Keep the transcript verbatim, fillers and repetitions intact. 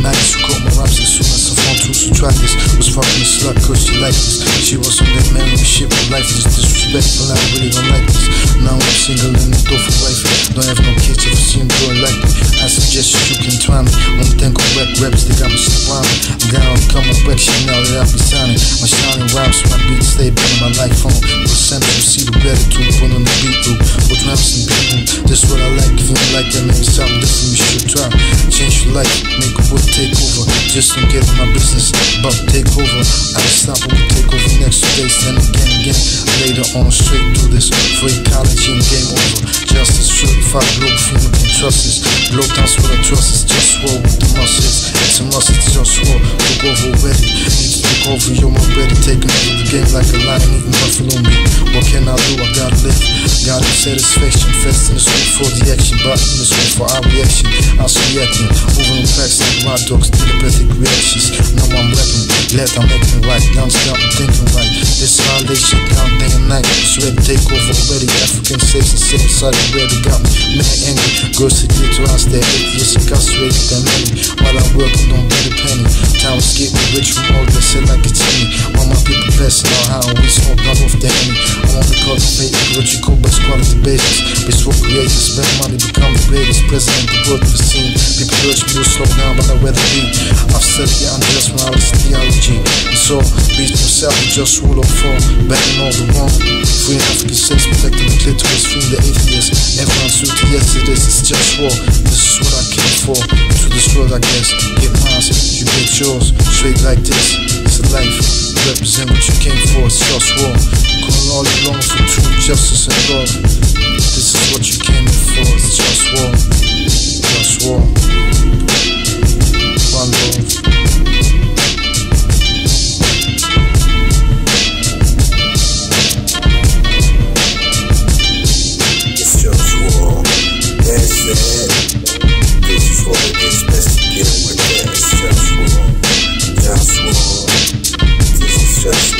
nineties who caught my raps as soon as I found two to try this. Was fucking a slut cause she liked this. She was on that man with shit with life. This disrespectful, I really don't like this. Now I'm single and the door for wife. Don't have no kids if you see me doing like me. I suggest you can try me. One thing on rap raps, they got me surrounded. I'm gonna come on back shit now that I be signing. My shining rhymes, my beats stay in my life phone. What center you see the better to put on the beat loop. What raps and people, that's what I like. If you don't like that, maybe something different you should try. Change your life, make a book take over. Just don't get in my business, about to take over. I just stop when we take over next two days, then again, again. Later on, straight through this. For ecology and game over. Justice, certified, global firm, you can trust this. Blow down what I trust is JustWar with the muscles. It's a must, it's JustWar. Look over already. Need to look over, yo, I'm ready. Taking over the game like a lion eating buffalo meat. What can I do? I gotta live. Got no satisfaction. Fast in the street for the action. But in the street for our reaction. I was reacting. Moving packs like my dogs. Telepathic reactions. Now I'm rapping. Glad I'm acting right. Now I'm stopping thinking right. This violation down day and night. It's ready to take over already. African slaves and same side of where they got me. Man angry. Girls to get to us there. Atheists incarcerated than many. While I work, I don't get a penny. Time is getting rich from all that shit like it's me. All my people passing out how we smoke out off the enemy. I wanna cultivate what you call best quality basis. Bitch will create and spend money, become the greatest president the world ever seen. People urge me to slow down, but I'd rather be. I've said yeah, I'm just my theology. And so, beast himself and just rule of four. Backing all the wrong. Free African slaves, protecting the clitoris, freeing the atheists. Everyone's suited, yes it is, it's just war. This is what I came for. To this world, I guess. Get mine, you get yours. Straight like this, it's a life. Represent what you came for, it's just war. Calling all along for truth, justice, and love. This is what you came in for, it's just war. Just war. One love. It's just war. That's it. This is what it is best to get with that. It's just war. Just war. This is just